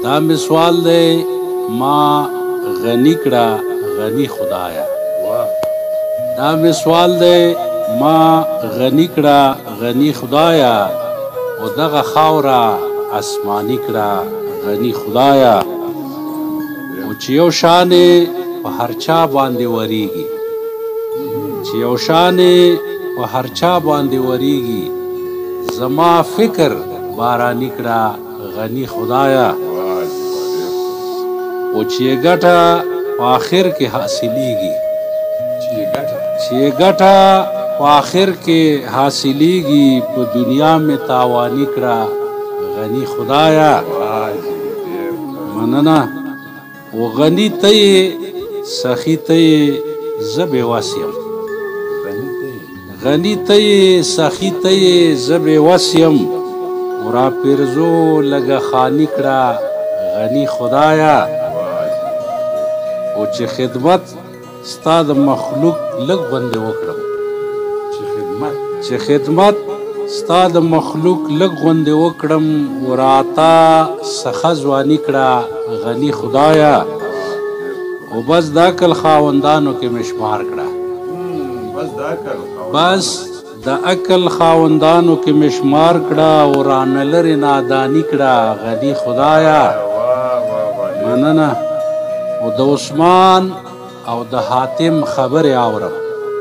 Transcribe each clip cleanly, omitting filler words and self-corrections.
دا می سوال دی ما غنی کړه غنی خدایا. دا می سوال دی ما غنی کړه غنی خدایا، او دغه خاوره اسماني کړه غنی خدایا. او چې یو شانې په هر چا باندې وریږي، چې یو شانې په هر چا باندې وریږي، زما فکر بارانی کړه غنی خدایا. او چې ګټه په آخر کې حاصلیږي، چې ګټه په آخر کې حاصلیږي، په دنیا میں تاوانی کړه غنی خدایا. مننه. و غنی ته یې سخي ته یې زه بېوس یم، غنی ته یې سخي ته یې زه بېوس یم، و را پرزو لږه خاني کړه غنی خدایا. او چې خدمت ستا د مخلوق لږ غوندې وکړم، چې خدمت ستا د مخلوق لږ غوندې وکړم، و راته سخه ځواني کړه غنی خدایا. او بس د عقل خاوندانو کې مې شمار کړه، بس د عقل خاوندانو کې مې شمار کړه، او رانه لرې ناداني کړه غنی خدایا. مننه. او د عثمان او د حاتم خبرې اورم،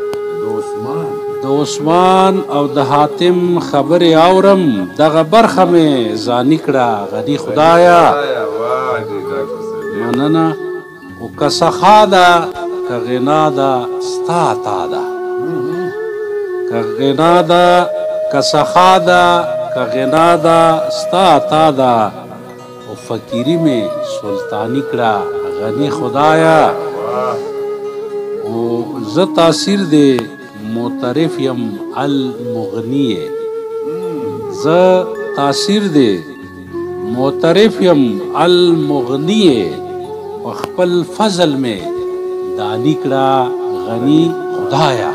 د عثمان او د حاتم خبرې اورم، دغه برخه مې ځاني کړه غنی خدایا. مننه. او که سخا ده که غنا ده ستا عطا ده، که غنا ده که سخا ده که غنا ده ستا عطا ده، او فقیری مې سلطانی کړه غنی خدایا. او زه تاثیر دی معترف یم المغنیه، زه تاثیر دی معترف یم المغنیه، په خپل فضل میں دانی کړه غنی خدایا.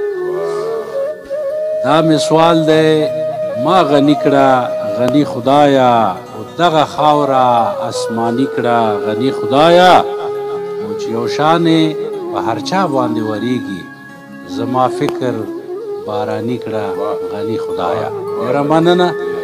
دا می سوال دی ما غنی کړه غنی خدایا، او دغه خاوره اسماني کړه غنی خدایا. او چې یو شانې په هر چا باندې وریږي، زما فکر بارانی کړه غنی خدایا. ډېره مننه.